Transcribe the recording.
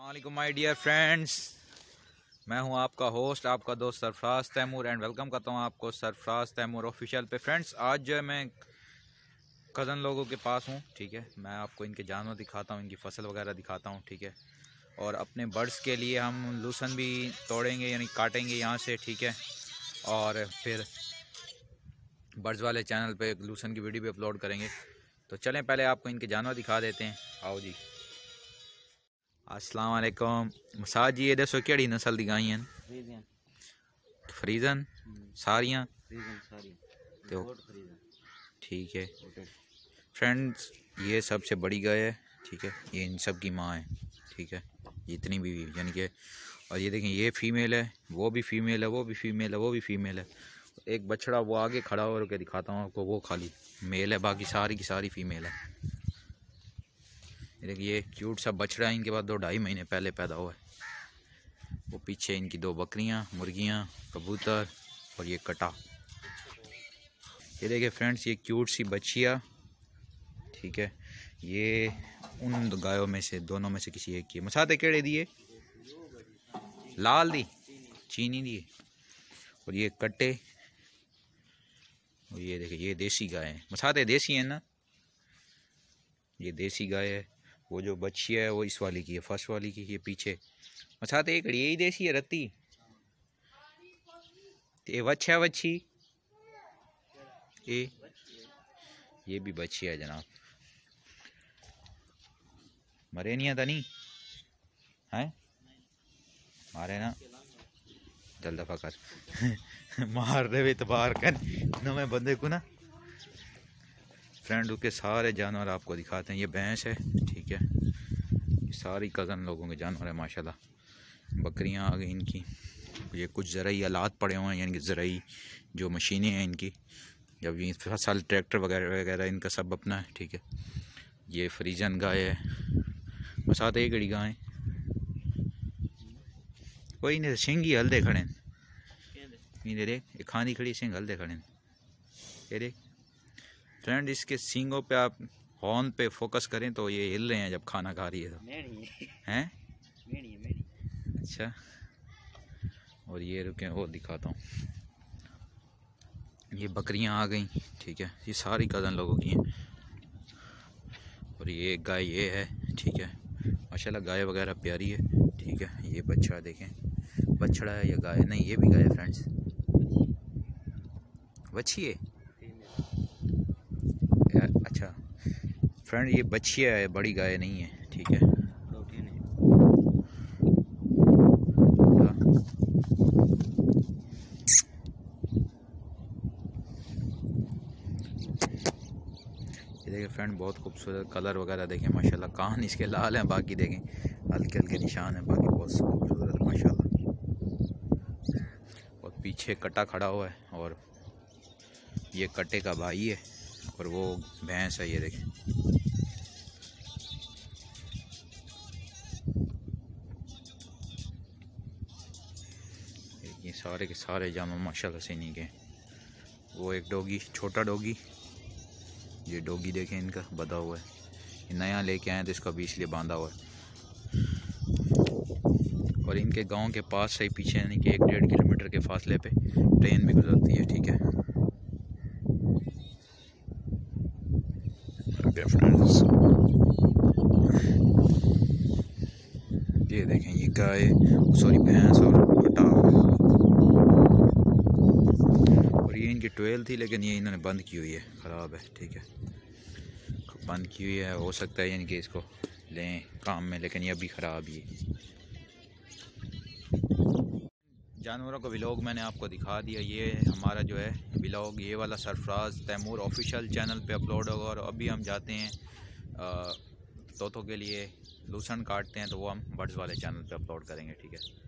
अस्सलामुअलैकुम my dear friends, मैं हूं आपका होस्ट, आपका दोस्त सरफराज तैमूर एंड वेलकम करता हूं आपको सरफराज तैमूर ऑफिशियल पे। फ्रेंड्स, आज जो है मैं कज़न लोगों के पास हूं, ठीक है। मैं आपको इनके जानवर दिखाता हूं, इनकी फसल वगैरह दिखाता हूं, ठीक है। और अपने बर्ड्स के लिए हम लूसन भी तोड़ेंगे, यानी काटेंगे यहाँ से, ठीक है। और फिर बर्ड्स वाले चैनल पे लूसन की वीडियो भी अपलोड करेंगे। तो चलें पहले आपको इनके जानवर दिखा देते हैं। आओ जी। अस्सलाम वालेकुम मसाद जी, ये दसो केड़ी नस्ल दी गाई हैं? फ्रीजन सारियां तो ठीक है। फ्रेंड्स, ये सबसे बड़ी गाय है, ठीक है। ये इन सब की माँ है, ठीक है। जितनी भी यानी कि, और ये देखें, ये फीमेल है, वो भी फीमेल है, वो भी फीमेल है, वो भी फीमेल है। एक बछड़ा वो आगे खड़ा हो के दिखाता हूँ आपको, वो खाली मेल है, बाकी सारी की सारी फीमेल है। देखिए, ये क्यूट सा बछड़ा इनके बाद 2-2.5 महीने पहले पैदा हुआ है। वो पीछे इनकी 2 बकरियां, मुर्गियां, कबूतर और ये कटा। ये देखिए फ्रेंड्स, ये क्यूट सी बच्चियाँ, ठीक है। ये उन गायों में से, दोनों में से किसी एक की। मसाते केड़े दिए? लाल दी, चीनी दिए। और ये कट्टे, और ये देखिए, ये देसी गाय है। मसाते देसी है ना, ये देसी गाय है। वो जो बच्चिया है वो इस वाली की है, फर्स्ट वाली की। ये पीछे मसाते एक यही देसी है रत्ती। ये वच्छा वच्छी, ये भी बच्चिया है जनाब। मरे नहीं था नहीं है, मारे ना, चल दफा कर मार दे इतबार कर नवे बंदे को ना। फ्रेंड, के सारे जानवर आपको दिखाते हैं। ये भैंस है, ठीक है। ये सारी कज़न लोगों के जानवर है माशाल्लाह। बकरियां आ गई इनकी। ये कुछ ज़राई आलात पड़े हुए हैं, यानी कि ज़राई जो मशीनें हैं इनकी, जब ये फसल ट्रैक्टर वगैरह वगैरह इनका सब अपना है, ठीक है। ये फ्रीजन गाय है। बस आते एक गड़ी गाय कोई नहीं, सिंह ही हल्दे खड़े नहीं देख, खानी खड़ी सिंह हल्दे खड़े। ये देख फ्रेंड, इसके सींगों पे आप हॉर्न पे फोकस करें तो ये हिल रहे हैं जब खाना खा रही है तो हैं। अच्छा, और ये रुके वो दिखाता हूँ। ये बकरियां आ गई, ठीक है। ये सारी कज़न लोगों की हैं। और ये गाय ये है, ठीक है। माशाल्लाह गाय वगैरह प्यारी है, ठीक है। ये बच्चा देखें, बछड़ा है या गाय? नहीं, ये भी गाय है फ्रेंड्स, बच्ची है। अच्छा फ्रेंड, ये बच्चिया है, बड़ी गाय नहीं है, ठीक है। ये देखें फ्रेंड, बहुत खूबसूरत कलर वगैरह देखें माशाल्लाह। कान इसके लाल हैं, बाकी देखें हल्के हल्के निशान हैं, बाकी बहुत खूबसूरत माशाल्लाह। और पीछे कटा खड़ा हुआ है, और ये कटे का भाई है, और वो भैंस है। ये देखें, ये सारे के सारे जानवर माशाल्लाह से नहीं के। वो एक डॉगी, छोटा डॉगी, ये डॉगी देखें इनका बंधा हुआ है। ये नया लेके आए तो इसका भी इसलिए बांधा हुआ है। और इनके गांव के पास से पीछे, यानी कि 1-1.5 किलोमीटर के फासले पे ट्रेन भी गुजरती है, ठीक है। फ्रेंड्स, ये देखें, ये गाय, सॉरी भैंस और कटा। और ये इनकी ट्वेल थी, लेकिन ये इन्होंने बंद की हुई है, ख़राब है, ठीक है। बंद की हुई है, हो सकता है यानी कि इसको लें काम में, लेकिन ये अभी ख़राब ही है। जानवरों का व्लॉग मैंने आपको दिखा दिया। ये हमारा जो है व्लॉग, ये वाला सरफराज तैमूर ऑफिशियल चैनल पे अपलोड होगा। और अभी हम जाते हैं तोतों के लिए लूसन काटते हैं, तो वो हम बर्ड्स वाले चैनल पे अपलोड करेंगे, ठीक है।